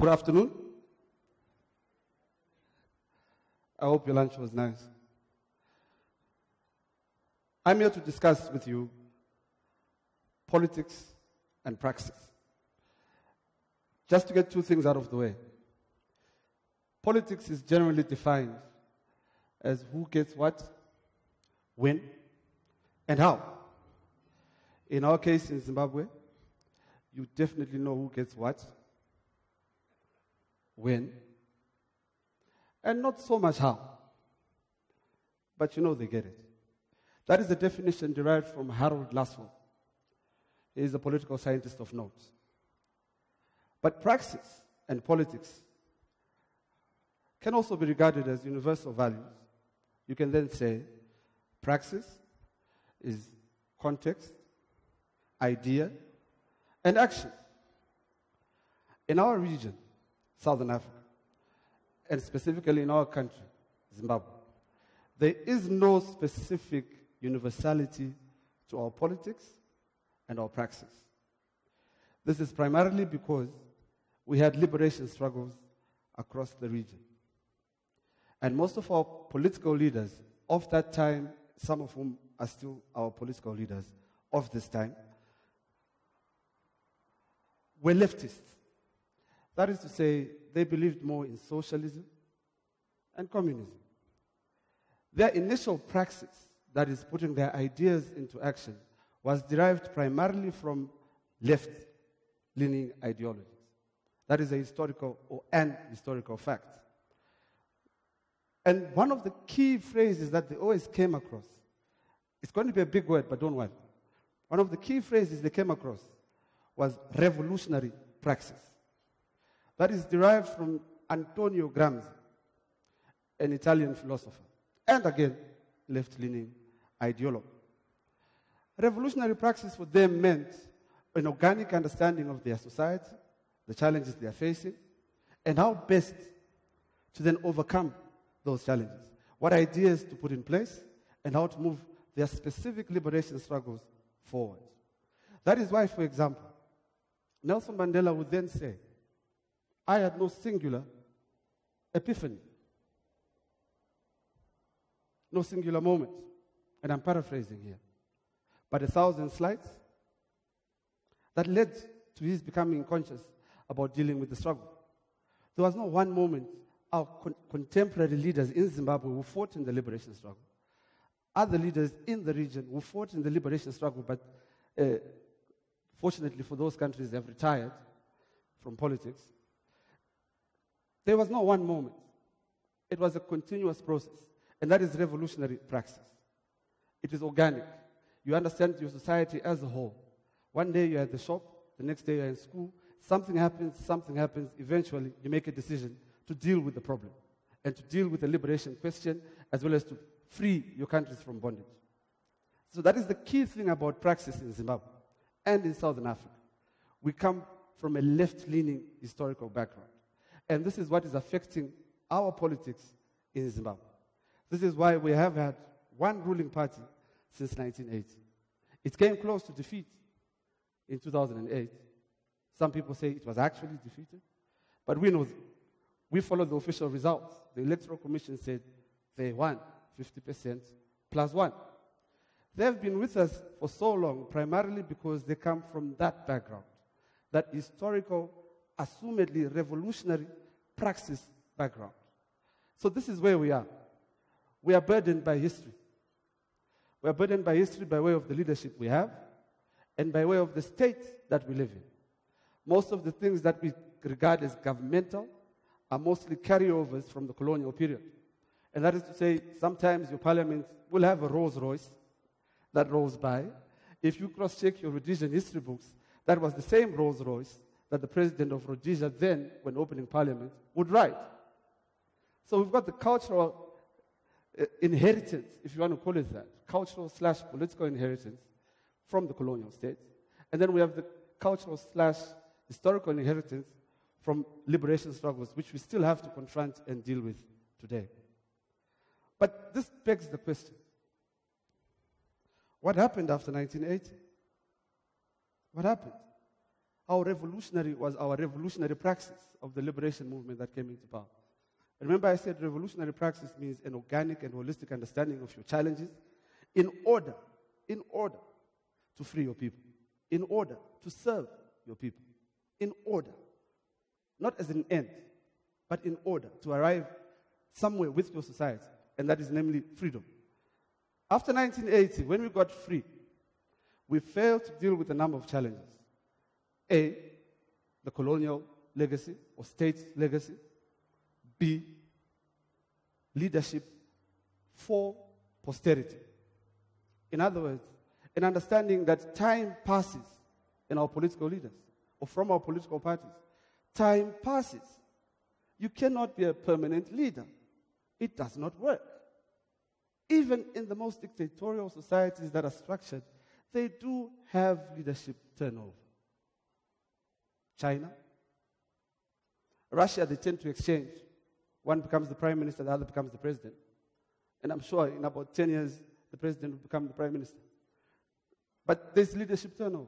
Good afternoon. I hope your lunch was nice. I'm here to discuss with you politics and praxis. Just to get two things out of the way. Politics is generally defined as who gets what, when, and how. In our case in Zimbabwe, you definitely know who gets what, when, and not so much how. But you know they get it. That is the definition derived from Harold Lasswell. He is a political scientist of note. But praxis and politics can also be regarded as universal values. You can then say praxis is context, idea, and action. In our region, Southern Africa, and specifically in our country, Zimbabwe, there is no specific universality to our politics and our praxis. This is primarily because we had liberation struggles across the region. And most of our political leaders of that time, some of whom are still our political leaders of this time, were leftists. That is to say, they believed more in socialism and communism. Their initial praxis, that is putting their ideas into action, was derived primarily from left-leaning ideologies. That is a historical or an historical fact. And one of the key phrases that they always came across, it's going to be a big word, but don't worry. One of the key phrases they came across was revolutionary praxis. That is derived from Antonio Gramsci, an Italian philosopher, and again, left-leaning ideologue. Revolutionary praxis for them meant an organic understanding of their society, the challenges they are facing, and how best to then overcome those challenges. What ideas to put in place, and how to move their specific liberation struggles forward. That is why, for example, Nelson Mandela would then say, I had no singular epiphany, no singular moment, and I'm paraphrasing here, but 1,000 slides that led to his becoming conscious about dealing with the struggle. There was no one moment our contemporary leaders in Zimbabwe who fought in the liberation struggle, other leaders in the region who fought in the liberation struggle, but fortunately for those countries, they have retired from politics. There was no one moment. It was a continuous process, and that is revolutionary praxis. It is organic. You understand your society as a whole. One day you're at the shop, the next day you're in school, something happens, eventually you make a decision to deal with the problem and to deal with the liberation question as well as to free your countries from bondage. So that is the key thing about praxis in Zimbabwe and in Southern Africa. We come from a left-leaning historical background. And this is what is affecting our politics in Zimbabwe. This is why we have had one ruling party since 1980. It came close to defeat in 2008. Some people say it was actually defeated. But we know, we followed the official results. The Electoral Commission said they won 50% plus 1. They have been with us for so long, primarily because they come from that background, that historical, assumedly revolutionary praxis background. So this is where we are. We are burdened by history. We are burdened by history by way of the leadership we have and by way of the state that we live in. Most of the things that we regard as governmental are mostly carryovers from the colonial period. And that is to say, sometimes your parliament will have a Rolls Royce that rolls by. If you cross-check your Rhodesian history books, that was the same Rolls Royce that the president of Rhodesia then, when opening parliament, would ride. So we've got the cultural inheritance, if you want to call it that, cultural/political inheritance from the colonial state. And then we have the cultural/historical inheritance from liberation struggles, which we still have to confront and deal with today. But this begs the question, what happened after 1980? What happened? how revolutionary was our revolutionary praxis of the liberation movement that came into power. Remember I said revolutionary praxis means an organic and holistic understanding of your challenges in order to free your people, in order to serve your people, in order, not as an end, but in order to arrive somewhere with your society, and that is namely freedom. After 1980, when we got free, we failed to deal with a number of challenges. A, the colonial legacy or state legacy. B, leadership for posterity. In other words, an understanding that time passes in our political leaders or from our political parties. Time passes. You cannot be a permanent leader. It does not work. Even in the most dictatorial societies that are structured, they do have leadership turnover. China, Russia, they tend to exchange. One becomes the prime minister, the other becomes the president. And I'm sure in about 10 years, the president will become the prime minister. But there's leadership turnover.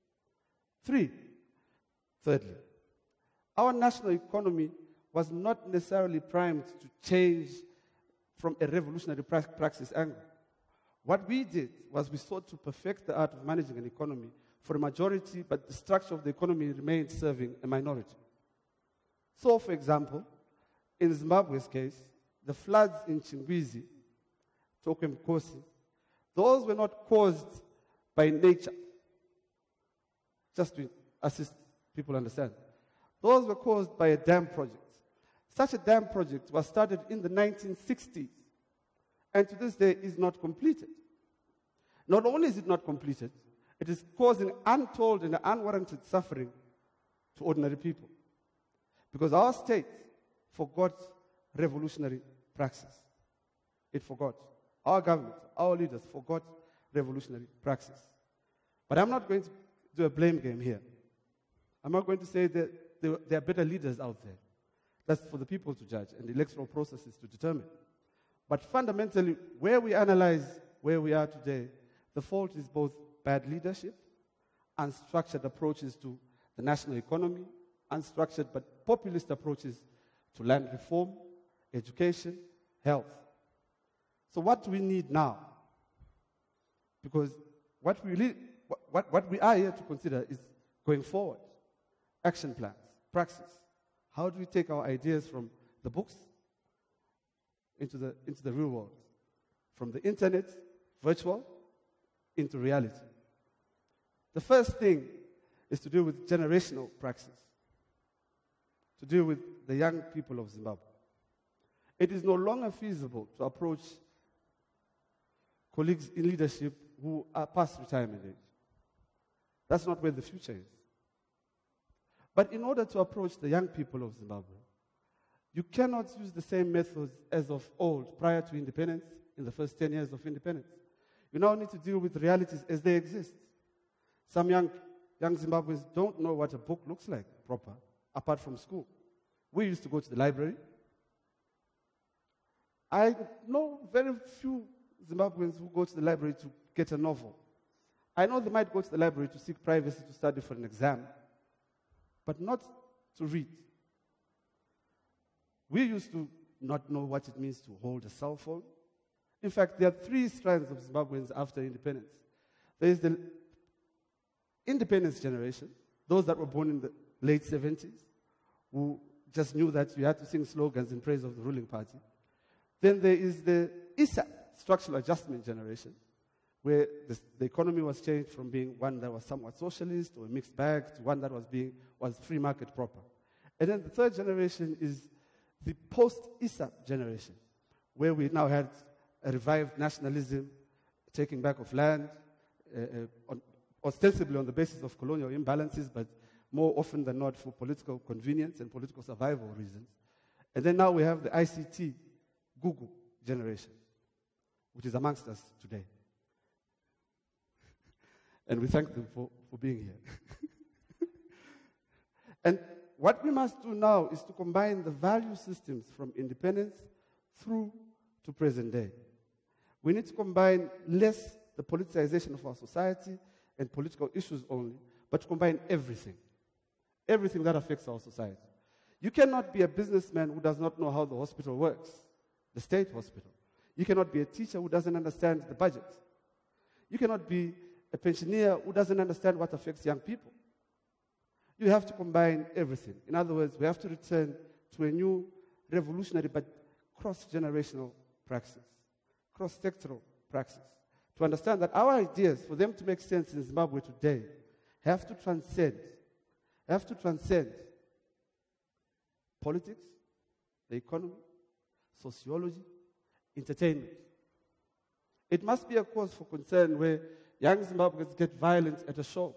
Thirdly, our national economy was not necessarily primed to change from a revolutionary praxis angle. What we did was we sought to perfect the art of managing an economy for a majority, but the structure of the economy remained serving a minority. So, for example, in Zimbabwe's case, the floods in Chingwizi, Tokwe Mkosi, those were not caused by nature. Just to assist people understand. Those were caused by a dam project. Such a dam project was started in the 1960s, and to this day is not completed. Not only is it not completed, it is causing untold and unwarranted suffering to ordinary people. Because our state forgot revolutionary praxis. It forgot. Our government, our leaders forgot revolutionary praxis. But I'm not going to do a blame game here. I'm not going to say that there are better leaders out there. That's for the people to judge and the electoral processes to determine. But fundamentally, where we analyze where we are today, the fault is both bad leadership, unstructured approaches to the national economy, unstructured but populist approaches to land reform, education, health. So what do we need now? Because what we are here to consider is going forward, action plans, praxis. How do we take our ideas from the books into the real world? From the internet, virtual, into reality. The first thing is to deal with generational praxis, to deal with the young people of Zimbabwe. It is no longer feasible to approach colleagues in leadership who are past retirement age. That's not where the future is. But in order to approach the young people of Zimbabwe, you cannot use the same methods as of old prior to independence, in the first 10 years of independence. You now need to deal with realities as they exist. Some young Zimbabweans don't know what a book looks like proper, apart from school. We used to go to the library. I know very few Zimbabweans who go to the library to get a novel. I know they might go to the library to seek privacy to study for an exam, but not to read. We used to not know what it means to hold a cell phone. In fact, there are 3 strands of Zimbabweans after independence. There is the independence generation, those that were born in the late 70s, who just knew that you had to sing slogans in praise of the ruling party. Then there is the MISA structural adjustment generation, where the economy was changed from being one that was somewhat socialist or a mixed bag to one that was free market proper. And then the third generation is the post-ISA generation, where we now had a revived nationalism, taking back of land, ostensibly on the basis of colonial imbalances, but more often than not for political convenience and political survival reasons. And then now we have the ICT, Google generation, which is amongst us today. And we thank them for being here. And what we must do now is to combine the value systems from independence through to present day. We need to combine less the politicization of our society and political issues only, but to combine everything. everything that affects our society. You cannot be a businessman who does not know how the hospital works, the state hospital. You cannot be a teacher who doesn't understand the budget. You cannot be a pensioner who doesn't understand what affects young people. You have to combine everything. In other words, we have to return to a new revolutionary but cross-generational praxis, cross-sectoral praxis, to understand that our ideas, for them to make sense in Zimbabwe today, have to transcend politics, the economy, sociology, entertainment. It must be a cause for concern where young Zimbabweans get violent at a show.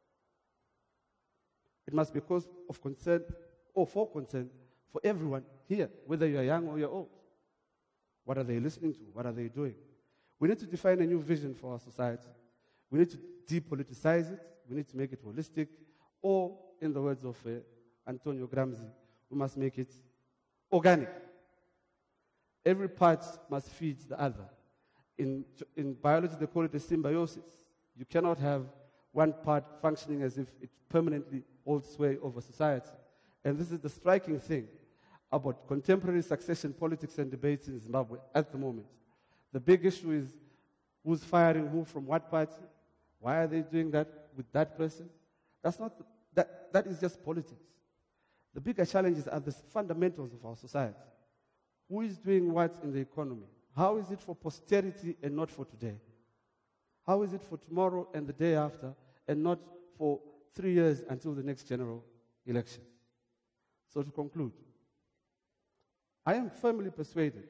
It must be a cause of concern or for concern for everyone here, whether you're young or you're old. What are they listening to? What are they doing? We need to define a new vision for our society. We need to depoliticize it. We need to make it holistic. Or, in the words of Antonio Gramsci, we must make it organic. Every part must feed the other. In biology, they call it a symbiosis. You cannot have one part functioning as if it permanently holds sway over society. And this is the striking thing about contemporary succession politics and debates in Zimbabwe at the moment. The big issue is who's firing who from what party, why are they doing that with that person? That is just politics. The bigger challenges are the fundamentals of our society. Who is doing what in the economy? How is it for posterity and not for today? How is it for tomorrow and the day after and not for 3 years until the next general election? So to conclude, I am firmly persuaded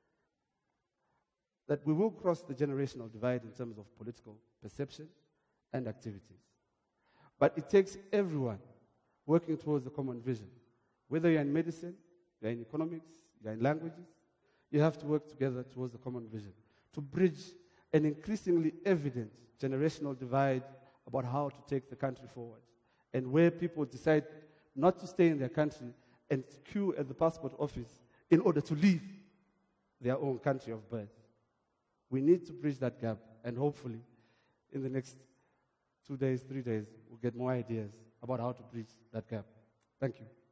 that we will cross the generational divide in terms of political perception and activities. But it takes everyone working towards a common vision. Whether you're in medicine, you're in economics, you're in languages, you have to work together towards a common vision to bridge an increasingly evident generational divide about how to take the country forward, and where people decide not to stay in their country and queue at the passport office in order to leave their own country of birth. We need to bridge that gap, and hopefully in the next 2 days, 3 days, we'll get more ideas about how to bridge that gap. Thank you.